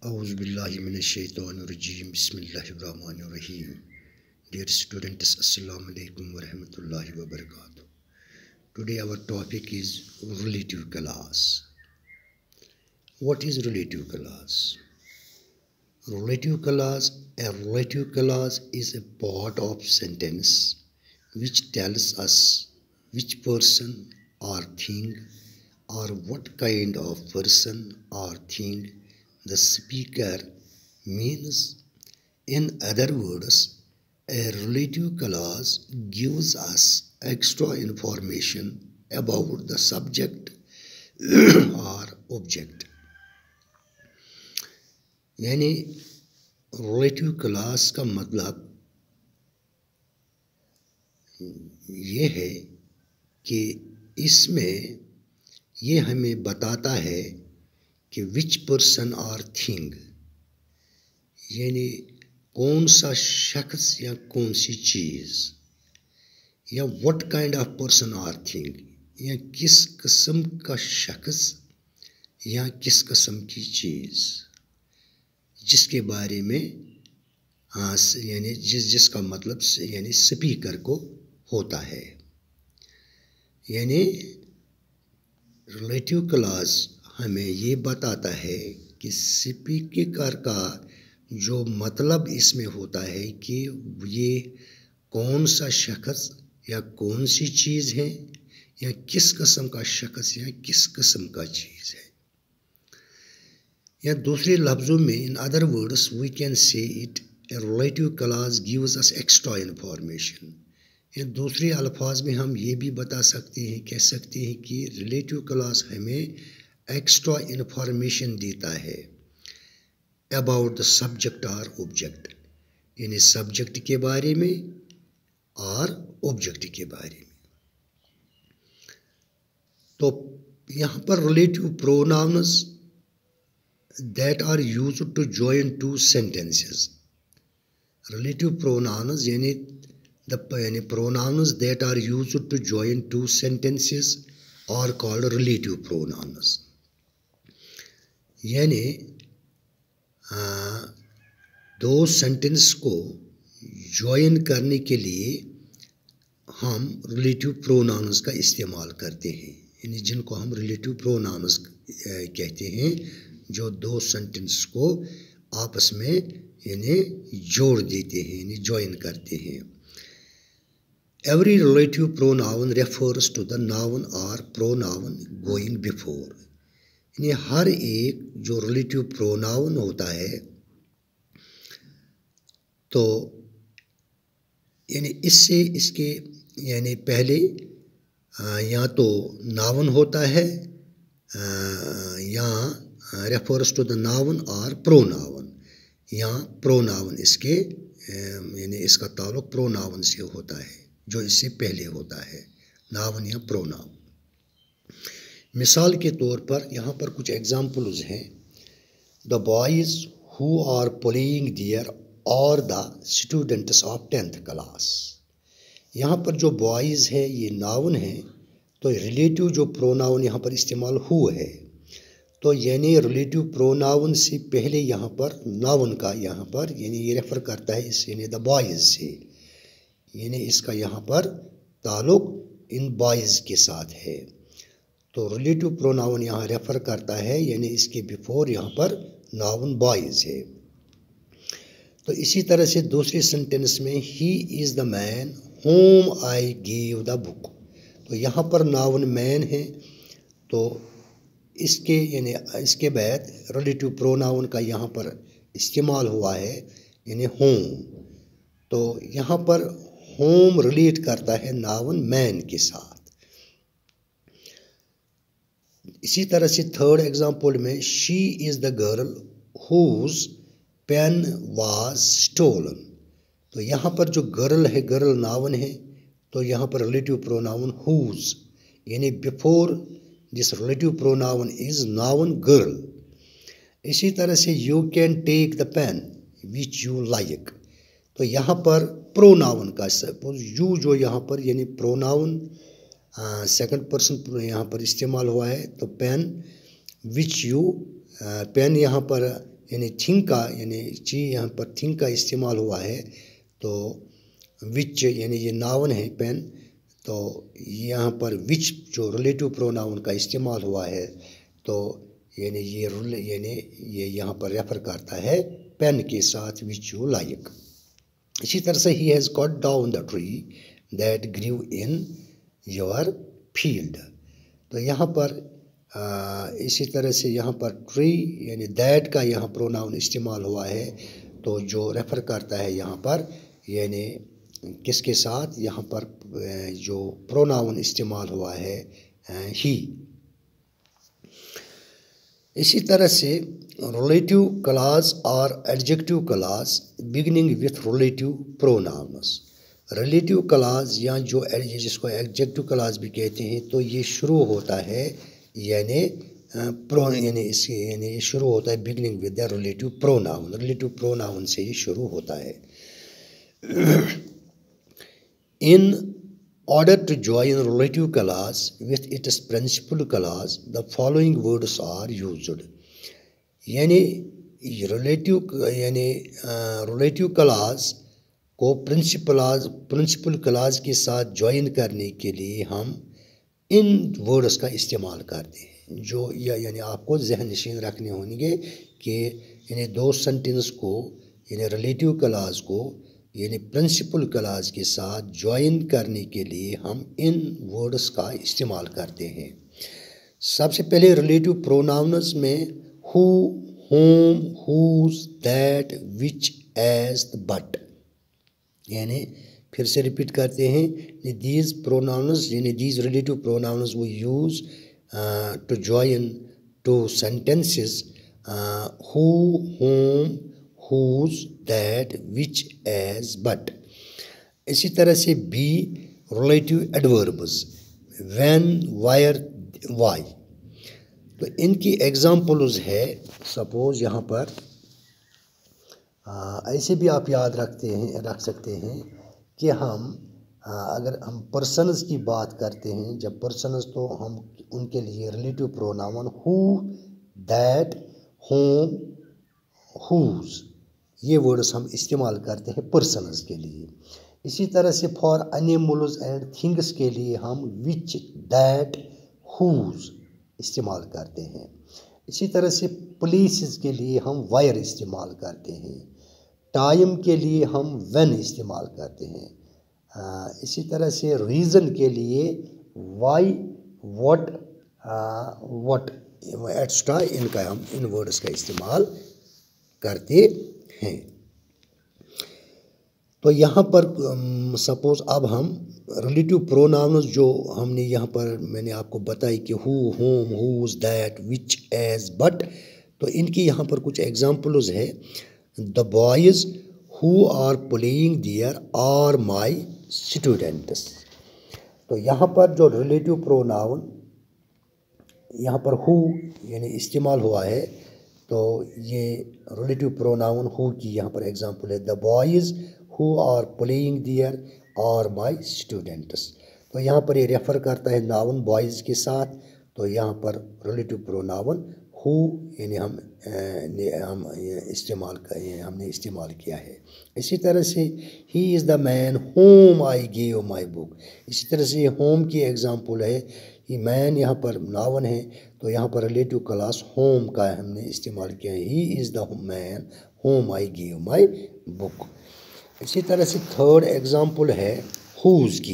औज़ुबिल्लाहिमिनश्शैतानिर्रजीम बिस्मिल्लाहिर्रहमानिर्रहीम। Dear students, Assalamu alaikum wa rahmatullahi wa barakatuh. Today our topic is relative clause. What is relative clause? Relative clause. A relative clause is a part of sentence which tells us which person or thing or what kind of person or thing the speaker means. In other words, a relative clause gives us extra information about the subject or object. यानी relative clause का मतलब ये है कि इसमें ये हमें बताता है कि which person or thing, यानी कौन सा शख्स या कौन सी चीज़, या what kind of person or thing, या किस किस्म का शख्स या किस किस्म की चीज़ जिसके बारे में यानी जिसका मतलब यानी स्पीकर को होता है। यानी रिलेटिव क्लॉज हमें ये बताता है कि स्पीकर का जो मतलब इसमें होता है कि ये कौन सा शख्स या कौन सी चीज़ है या किस किस्म का शख्स या किस किस्म का चीज़ है। या दूसरे लफ्ज़ों में, in other words we can say it, a relative clause gives us extra information. या दूसरे अल्फाज में हम ये भी बता सकते हैं, कह सकते हैं कि रिलेटिव क्लॉज हमें एक्स्ट्रा इन्फॉर्मेशन देता है अबाउट द सब्जेक्ट और ऑब्जेक्ट, यानी सब्जेक्ट के बारे में और ऑब्जेक्ट के बारे में। तो यहाँ पर relative pronouns that are used to join two sentences. Relative pronouns यानी pronouns that are used to join two sentences are called relative pronouns. यानी दो सेंटेंस को ज्वाइन करने के लिए हम रिलेटिव प्रोनाउंस का इस्तेमाल करते हैं, यानी जिनको हम रिलेटिव प्रोनाउंस कहते हैं, जो दो सेंटेंस को आपस में यानी जोड़ देते हैं, यानी ज्वाइन करते हैं। Every relative pronoun refers to the noun और प्रोनाउन गोइंग बिफोर, यानी हर एक जो रिलेटिव प्रोनाउन होता है तो यानी इससे इसके यानी पहले या तो नाउन होता है या रेफर्स टू द नाउन और प्रोनाउन, या प्रोनाउन इसके यानी इसका ताल्लुक प्रोनाउन से होता है जो इससे पहले होता है, नाउन या प्रोनाउन। मिसाल के तौर पर यहाँ पर कुछ एग्जाम्पल्स हैं। The boys who are playing there और the students of 10th class. यहाँ पर जो बॉयज़ है ये नाउन है, तो रिलेटिव जो प्रोनाउन यहाँ पर इस्तेमाल हु है, तो यानी रिलेटिव प्रोनाउन से पहले यहाँ पर नाउन का यहाँ पर यानी ये रेफ़र करता है इस यानी द बॉयज़ से, यानी इसका यहाँ पर ताल्लुक इन बॉयज़ के साथ है। तो रिलेटिव प्रोनाउन यहाँ रेफ़र करता है यानी इसके बिफोर यहाँ पर नाउन बॉयज़ है। तो इसी तरह से दूसरे सेंटेंस में he is the man whom I give the book, तो यहाँ पर नाउन मैन है, तो इसके यानी इसके बाद रिलेटिव प्रोनाउन का यहाँ पर इस्तेमाल हुआ है यानी होम, तो यहाँ पर होम रिलेट करता है नाउन मैन के साथ। इसी तरह से थर्ड एग्जांपल में she is the girl whose pen was stolen, तो यहाँ पर जो गर्ल है, गर्ल नाउन है, तो यहाँ पर रिलेटिव प्रोनाउन हुज, यानी before this relative pronoun is noun girl. इसी तरह से you can take the pen which you like, तो यहाँ पर प्रोनाउन का सपोज यू जो यहाँ पर यानी प्रोनाउन सेकंड पर्सन यहाँ पर इस्तेमाल हुआ है, तो पेन विच यू पेन यहाँ पर यानी थिंग का यानी चीज यहाँ पर थिंग का इस्तेमाल हुआ है, तो विच यानी ये नाउन है पेन, तो यहाँ पर विच जो रिलेटिव प्रोनाउन का इस्तेमाल हुआ है, तो यानी ये यहाँ पर रेफर करता है पेन के साथ विच यू लाइक। इसी तरह से he has cut down the tree that grew in your field. तो यहाँ पर इसी तरह से यहाँ पर ट्री यानी दैट का यहाँ प्रोनाउन इस्तेमाल हुआ है, तो जो रेफर करता है यहाँ पर यानी किसके साथ, यहाँ पर जो प्रोनाउन इस्तेमाल हुआ है ही। इसी तरह से रिलेटिव क्लॉज और adjective clause beginning with relative pronouns. Relative clause या जो जिसको एडजेक्टिव क्लॉज भी कहते हैं, तो ये शुरू होता है यानी यानी शुरू होता है beginning with the relative pronoun. Relative pronoun से ये शुरू होता है। In order to join relative clause with its principal clause, the following words are used. यानी रिलेटिव क्लॉज को प्रिंसिपल क्लॉज के साथ ज्वाइन करने के लिए हम इन वर्ड्स का इस्तेमाल करते हैं, जो यानी आपको जहन नशीन रखने होंगे कि यानी दो सेंटेंस को यानी रिलेटिव क्लॉज को यानी प्रिंसिपल क्लॉज के साथ ज्वाइन करने के लिए हम इन वर्ड्स का इस्तेमाल करते हैं। सबसे पहले रिलेटिव प्रोनाउन्स में who, whom, whose, that, which, as, but, यानी फिर से रिपीट करते हैं, दीज प्रोनाउन्स यानी these relative pronouns we use to join two sentences who, whom, whose, that, which, as, but। इसी तरह से B relative adverbs when, where, why। तो इनकी एग्जाम्पल्स है, सपोज यहाँ पर ऐसे भी आप याद रख सकते हैं कि हम अगर हम पर्सनस की बात करते हैं, जब पर्सनस तो हम उनके लिए relative pronoun who, that, whom, whose ये वर्ड्स हम इस्तेमाल करते हैं पर्सनस के लिए। इसी तरह से फॉर एनिमल्स एंड थिंग्स के लिए हम विच, दैट, हुज इस्तेमाल करते हैं। इसी तरह से प्लेसेस के लिए हम वायर इस्तेमाल करते हैं। टाइम के लिए हम व्हेन इस्तेमाल करते हैं। इसी तरह से रीज़न के लिए वाई, व्हाट एक्स्ट्रा इनका हम इन वर्ड्स का इस्तेमाल करते हैं। तो यहाँ पर सपोज अब हम रिलेटिव प्रोनाउन्स जो हमने यहाँ पर मैंने आपको बताई कि who, whom, whose, that, which, as, but, तो इनकी यहाँ पर कुछ एग्जाम्पल्स है। The boys who are playing there are my students. तो यहाँ पर जो रिलेटिव प्रोनाउन यहाँ पर हु यानी इस्तेमाल हुआ है, तो ये रिलेटिव प्रोनाउन हु की यहाँ पर एग्जांपल है। The boys who are playing there are my students. तो यहाँ पर ये रेफ़र करता है नाउन बॉयज़ के साथ, तो यहाँ पर रिलेटिव प्रोनाउन हु यानी हमने इस्तेमाल किया है। इसी तरह से he is the man whom I give my book. इसी तरह से होम की एग्जांपल है, ये मैन यहाँ पर नाउन है, तो यहाँ पर रिलेटिव क्लॉज होम का हमने इस्तेमाल किया है। He is the man whom I give my book. इसी तरह से थर्ड एग्जांपल है हुज की।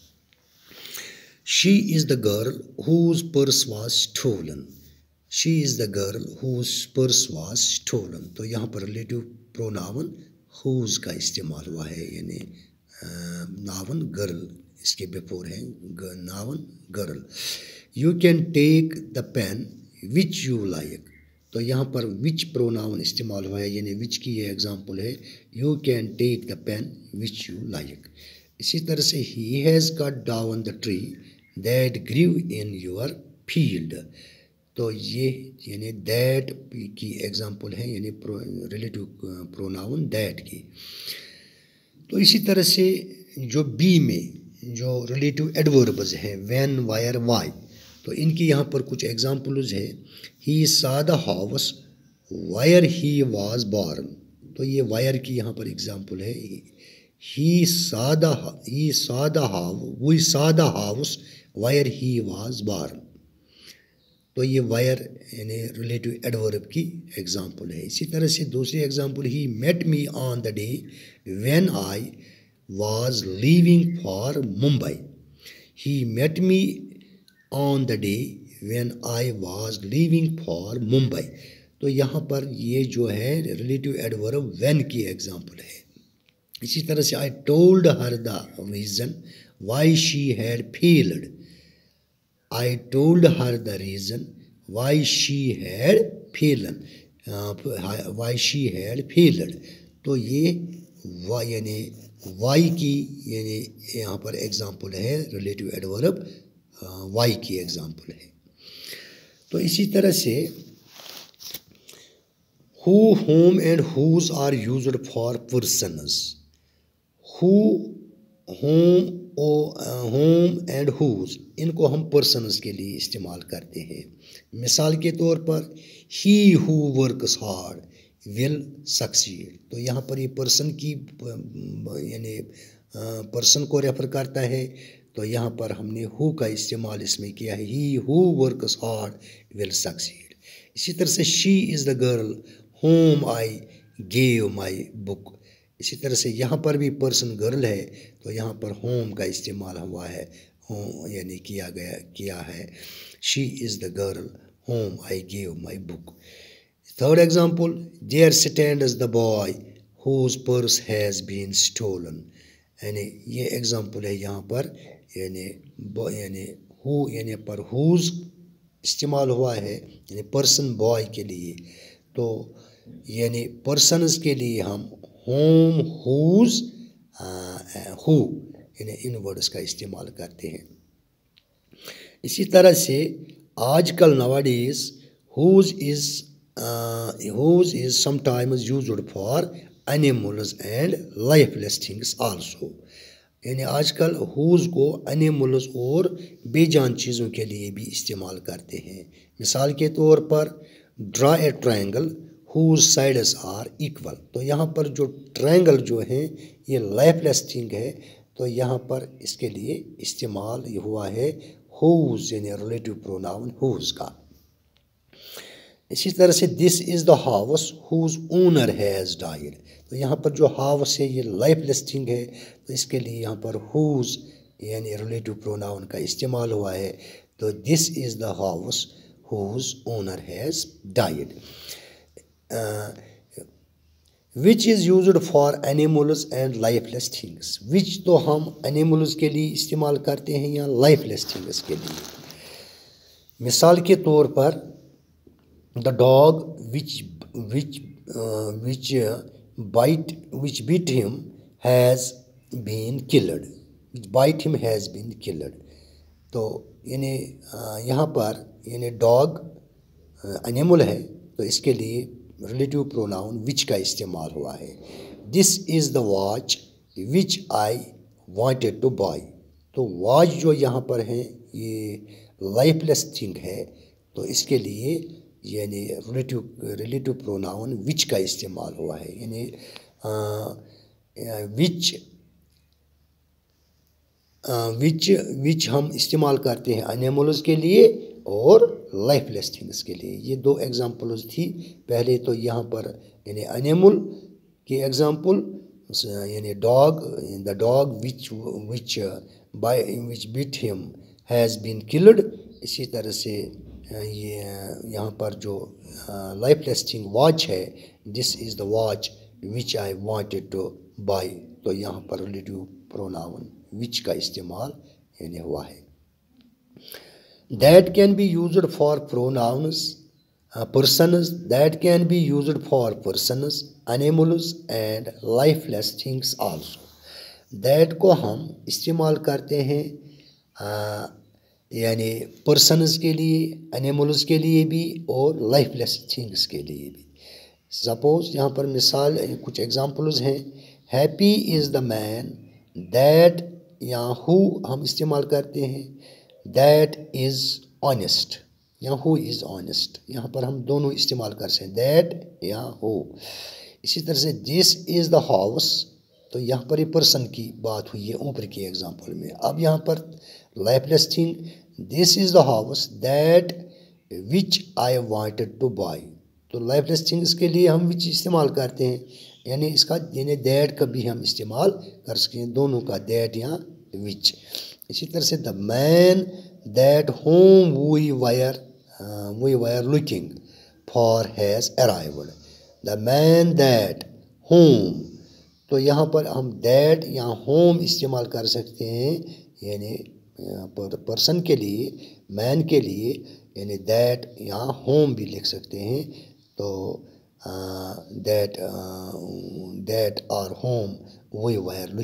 She is the girl whose purse was stolen. She is the girl whose purse was stolen. तो यहाँ पर रिलेटिव प्रोनाउन हुज का इस्तेमाल हुआ है, यानी नाउन गर्ल इसके बिफोर है noun girl. You can take the pen which you like. तो यहाँ पर विच प्रोनाउन इस्तेमाल हुआ है, यानी विच की ये एग्जांपल है। You can take the pen which you like. इसी तरह से he has cut down the tree that grew in your field. तो ये यानी दैट की एग्जांपल है, यानी रिलेटिव प्रोनाउन दैट की। तो इसी तरह से जो बी में जो रिलेटिव एडवर्ब्स हैं व्हेन, वायर, व्हाई, तो इनकी यहाँ पर कुछ एग्जांपल्स है। He saw the house where he was born, तो ये वायर की यहाँ पर एग्जाम्पल है। ही saw the house where he was born, तो ये वायर यानी रिलेटिव एडवर्ब की एग्जाम्पल है। इसी तरह से दूसरी example, he met me on the day when I was leaving for Mumbai. He met me on the day when I was leaving for Mumbai, तो यहाँ पर ये जो है रिलेटिव एडवर्ब व्हेन की एग्जाम्पल है। इसी तरह से I told her the reason why she had failed, I told her the reason why she had failed, तो ये यानी वाई की यानी यहाँ पर एग्जाम्पल है, रिलेटिव एडवर्ब वाई की एग्जाम्पल है। तो इसी तरह से who, whom and whose are used for persons। who, whom, whom and whose, इनको हम persons के लिए इस्तेमाल करते हैं। मिसाल के तौर पर he who works hard will succeed, तो यहाँ पर ये person की यानी person को रेफर करता है, तो यहाँ पर हमने who का इस्तेमाल इसमें किया है, he who works hard will succeed। इसी तरह से she is the girl whom I gave my book, इसी तरह से यहाँ पर भी पर्सन गर्ल है, तो यहाँ पर होम का इस्तेमाल हुआ है, यानी किया है she is the girl whom I give my book. Third example, there stands the boy whose purse has been stolen, यानी ये एग्जाम्पल है यहाँ पर यानी हु यानी पर हुज इस्तेमाल हुआ है यानी पर्सन बॉय के लिए, तो यानी पर्सनस के लिए हम होम हुज हु इन वर्ड्स का इस्तेमाल करते हैं। इसी तरह से आजकल nowadays whose is sometimes used for animals and lifeless things also, यानी आजकल हुज को एनिमल्स और बेजान चीज़ों के लिए भी इस्तेमाल करते हैं। मिसाल के तौर पर draw a triangle whose sides are equal, तो यहाँ पर जो ट्रायंगल जो है ये लाइफलेस थिंग है, तो यहाँ पर इसके लिए इस्तेमाल हुआ है whose यानी रिलेटिव प्रोनाउन whose का। इसी तरह से this is the house whose owner has died, तो यहाँ पर जो हाउस है ये लाइफलेस थिंग है, तो इसके लिए यहाँ पर whose यानी रिलेटिव प्रोनाउन का इस्तेमाल हुआ है, तो this is the house whose owner has died। Which is used for animals and lifeless things, which तो हम एनिमल्स के लिए इस्तेमाल करते हैं या लाइफलेस थिंग्स के लिए। मिसाल के तौर पर the dog which beat him has been killed, तो यानी यहाँ पर यानी डॉग एनिमल है, तो इसके लिए रिलेटिव प्रोनाउन विच का इस्तेमाल हुआ है। This is the watch which I wanted to buy, तो वॉच जो यहाँ पर है ये लाइफलेस थिंग है, तो इसके लिए यानी रिलेटिव प्रोनाउन विच का इस्तेमाल हुआ है, यानी विच हम इस्तेमाल करते हैं एनिमल्स के लिए और लाइफलेस थिंग्स के लिए। ये दो एग्जांपल्स थी। पहले तो यहाँ पर यानी एनिमल की एग्जांपल यानी डॉग, the dog which beat him has been killed. इसी तरह से ये यहाँ पर जो लाइफलेस थिंग वॉच है, this is the watch which I wanted to buy, तो यहाँ पर रिलेटिव प्रोनाउन विच का इस्तेमाल यानी हुआ है। That can be used for pronouns, persons, that can be used for persons, animals and lifeless things also. That को हम इस्तेमाल करते हैं यानी persons के लिए, animals के लिए भी और lifeless things के लिए भी। Suppose यहाँ पर मिसाल कुछ examples हैं। Happy is the man that, यहाँ who हम इस्तेमाल करते हैं, that is honest, या हु इज़ ऑनेस्ट, यहाँ पर हम दोनों इस्तेमाल कर सकते हैं, दैट या हु। इसी तरह से दिस इज़ द हाउस, तो यहाँ पर ये पर्सन की बात हुई है ऊपर की एग्जांपल में। अब यहाँ पर lifeless thing, this is the house that which I wanted to buy, तो लाइफलेस थिंग्स के लिए हम विच इस्तेमाल करते हैं, यानी इसका यानी दैट का भी हम इस्तेमाल कर सकते हैं, दोनों का, दैट या विच। इसी तरह से the man that whom we were looking for has arrived, the man that whom, तो यहाँ पर हम दैट या होम इस्तेमाल कर सकते हैं, यानी पर्सन के लिए, मैन के लिए, यानी दैट या होम भी लिख सकते हैं। तो दैट और whom we were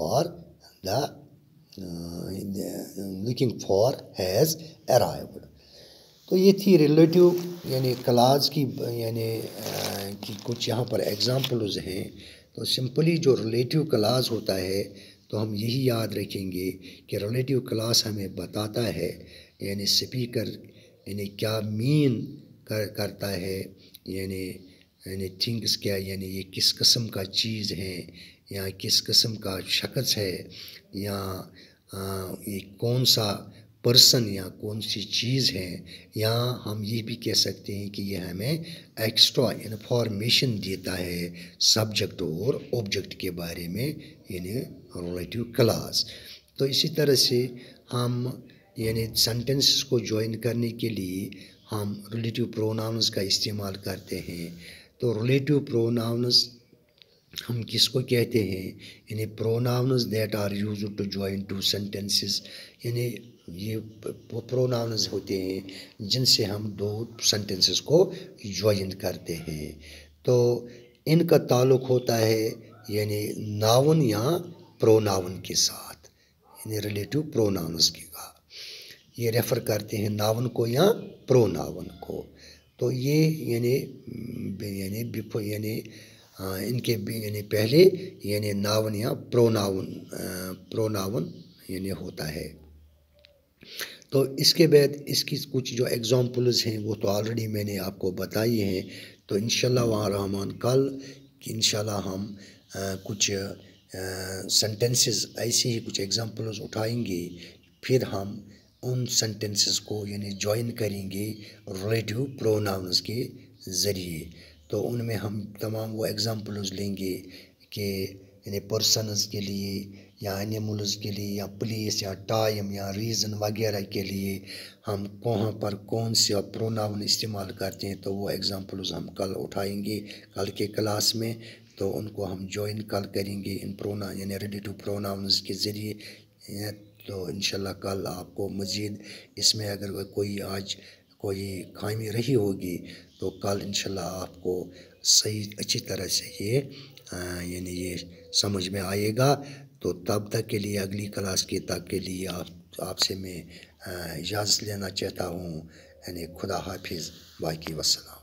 looking for has arrived. तो ये थी रिलेटिव यानी क्लास की यानी कि कुछ यहाँ पर एग्जांपल्स हैं। तो सिंपली जो रिलेटिव क्लास होता है तो हम यही याद रखेंगे कि रिलेटिव क्लास हमें बताता है यानी स्पीकर यानी क्या मीन करता है, यानी थिंग्स क्या, यानी ये किस किस्म का चीज़ है या किस किस्म का शख्स है, या ये कौन सा पर्सन या कौन सी चीज़ है, या हम ये भी कह सकते हैं कि ये हमें एक्स्ट्रा इंफॉर्मेशन देता है सब्जेक्ट और ऑब्जेक्ट के बारे में, यानी रिलेटिव क्लास। तो इसी तरह से हम यानी सेंटेंसेस को ज्वाइन करने के लिए हम रिलेटिव प्रोनाउंस का इस्तेमाल करते हैं। तो रिलेटिव प्रोनाउंस हम किसको कहते हैं, यानी pronouns that are used to join two sentences, यानी ये प्रोनाउंस होते हैं जिनसे हम दो सेंटेंसेस को ज्वाइन करते हैं। तो इनका ताल्लुक़ होता है यानी नाउन या प्रोनाउन के साथ, यानी रिलेटिव प्रोनाउंस के का ये रेफ़र करते हैं नाउन को या प्रोनाउन को। तो ये यानी इनके यानी पहले यानी नाउन या प्रोनाउन यानी होता है। तो इसके बाद इसकी कुछ जो एग्जांपल्स हैं वो तो ऑलरेडी मैंने आपको बताई हैं। तो इंशाल्लाह रहमान कल इंशाल्लाह हम कुछ सेंटेंसेस ऐसे ही कुछ एग्जांपल्स उठाएंगे, फिर हम उन सेंटेंसेस को यानी ज्वाइन करेंगे रिलेटिव प्रोनाउंस के ज़रिए। तो उनमें हम तमाम वो एग्जांपल्स लेंगे कि यानी पर्सन्स के लिए या एनिमल्स के लिए या प्लेस या टाइम या रीज़न वगैरह के लिए हम कहाँ पर कौन से प्रोनाउन इस्तेमाल करते हैं। तो वो एग्जांपल्स हम कल उठाएंगे कल के क्लास में। तो उनको हम ज्वाइन कल करेंगे इन यानी रिलेटिव प्रोनाउंस के ज़रिए। तो इंशाल्लाह कल आपको मज़ीद इसमें अगर आज कोई खामी रही होगी तो कल इंशाल्लाह आपको सही अच्छी तरह से ये यानी ये समझ में आएगा। तो तब तक के लिए अगली क्लास के तक के लिए आपसे मैं इजाज़त लेना चाहता हूँ, यानी खुदा हाफिज़, बाकी वस्सलाम।